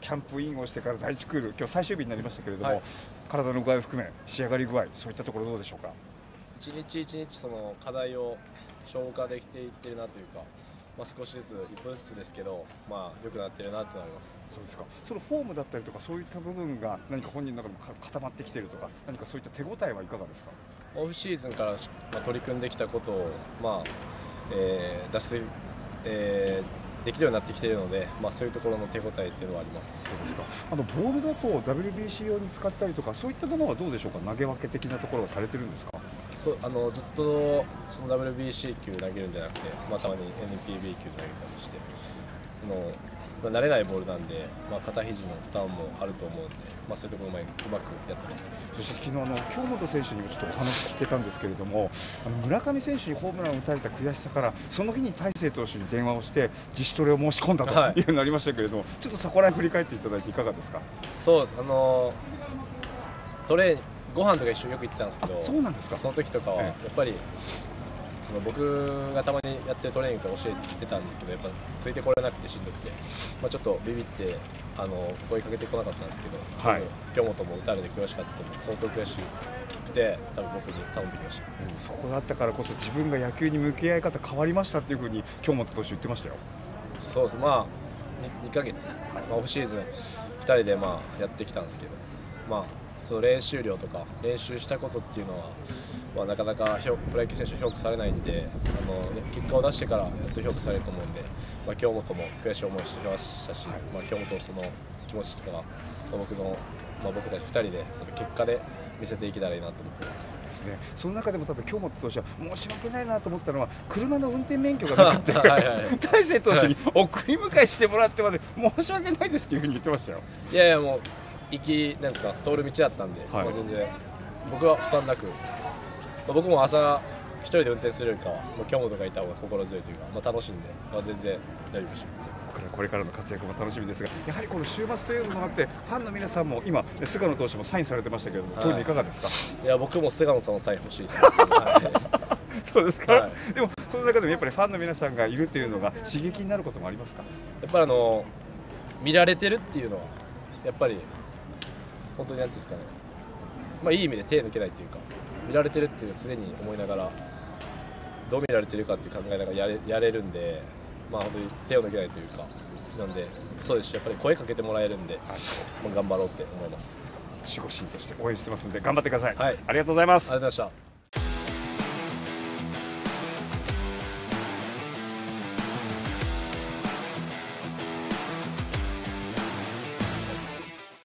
キャンプインをしてから第1クール、今日最終日になりましたけれども、 はい、 体の具合を含め、仕上がり具合、そういったところどうでしょうか。 一日一日その課題を消化できていってるなというか、少しずつ1分ずつですけど、良くなってるなってなります。 そうですか。そのフォームだったりとか、そういった部分が何か本人の中でも固まってきているとか、何かそういった手応えはいかがですか。 オフシーズンから取り組んできたことを、出せ、できるようになってきているので、そういうところの手応えっていうのはあります。 そうですか。ボールだと WBC 用に使ったりとか、そういったものはどうでしょうか。投げ分け的なところはされてるんですか。 ずっとその WBC 級投げるんじゃなくて、たまに NPB 級で投げたりして、慣れないボールなんで、肩肘の負担もあると思うんで、そういうところをうまくやってます。 そして昨日京本選手にもちょっとお話聞けたんですけれども、村上選手にホームランを打たれた悔しさから、その日に大勢投手に電話をして自主トレを申し込んだというふうになりましたけれども、ちょっとそこら辺振り返っていただいていかがですか。 そうです。ご飯とか一緒によく行ってたんですけど、 そうなんですか。 その時とかはやっぱり、僕がたまにやってるトレーニングと教えてたんですけど、やっぱついてこれなくてしんどくて、ちょっとビビって声かけてこなかったんですけど、京本も打たれて悔しかったので、相当悔しくて多分僕に頼んできました。 そこだったからこそ自分が野球に向き合い方変わりましたっていうふうに京本投手言ってましたよ。 そうです。2ヶ月、オフシーズン2人でやってきたんですけど、その練習量とか練習したことっていうのは、なかなかプロ野球選手評価されないんで、結果を出してからやっと評価されると思うんで、京本も悔しい思いしてましたし、京本のその気持ちとかが僕たち2人でその結果で見せていけたらいいなと思ってます。 その中でも多分京本投手は申し訳ないなと思ったのは、車の運転免許がなくて大勢投手に送り迎えしてもらってまで申し訳ないですっていうふうに言ってましたよ。 いやいや、もうなんですか、通る道だったんで、全然僕は負担なく、僕も朝一人で運転するよりかは京本がいた方が心強いというか、楽しんで、全然大丈夫でした。 これからの活躍も楽しみですが、やはりこの週末というのもあって、ファンの皆さんも今、菅野投手もサインされてましたけれども、当時いかがですか。 いや、僕も菅野さんのサイン欲しいですね。 そうですか。でもその中でもやっぱりファンの皆さんがいるというのが刺激になることもありますか。 やっぱり見られてるっていうのはやっぱり本当になんていうんですかね、いい意味で手抜けないっていうか、見られてるっていうのを常に思いながら、どう見られてるかって考えながらやれるんで、本当に手を抜けないというか、なんでそうですし、やっぱり声かけてもらえるんで、頑張ろうって思います。 守護神として応援してますんで頑張ってください。 はい、 ありがとうございます。 ありがとうございました。